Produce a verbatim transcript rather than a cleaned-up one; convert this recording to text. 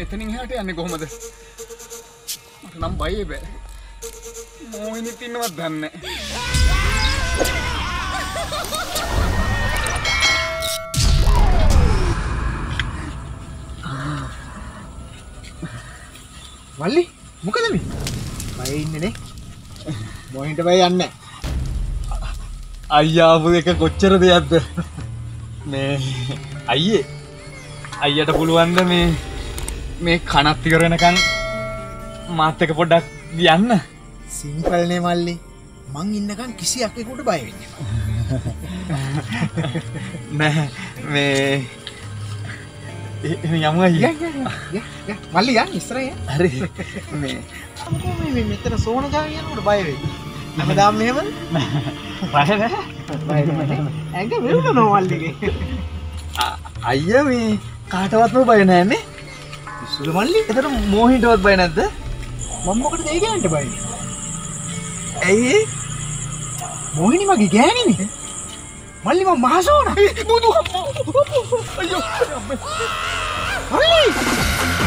මෙතනින් එහාට යන්නේ කොහමද? මට නම් බයයි බෑ. මොහිනිත් ඉන්නවත් දන්නේ මල්ලි මොකද මේ? බය ඉන්නේ නේ. මොහින්ට බය යන්නේ. අයියා ආපු එක කොච්චර දෙයක්ද? මේ අයියේ අයියට පුළුවන්ද මේ මේ කනත් ඉවර වෙනකන් මාත් එක පොඩ්ඩක් යන්න? සිම්පල් නේ මල්ලි. මං ඉන්නකන් කිසි යකෙකුට බය වෙන්නේ නෑ. මේ යමු අයියා. මල්ලි යන්න ඉස්සරහ. හරි. මේ මොකෝ මේ මෙතන සෝන ගාන යනකොට බය වෙන්නේ. හැමදාම මෙහෙමද? බය නෑ. බය නෑ. ඇඟ වෙරුණා මල්ලිගේ. අයියා මේ කාටවත්ම බය නෑනේ. ඉස්සුල මල්ලි. එතන මොහින්ටවත් බය නැද්ද? මම මොකටද ඒ ගෑනට බය? ඇයි? මොහිනි මගේ ගෑණිනේ. මල්ලි මම මහසෝනා. බුදු අම්මෝ. අයියෝ. මල්ලි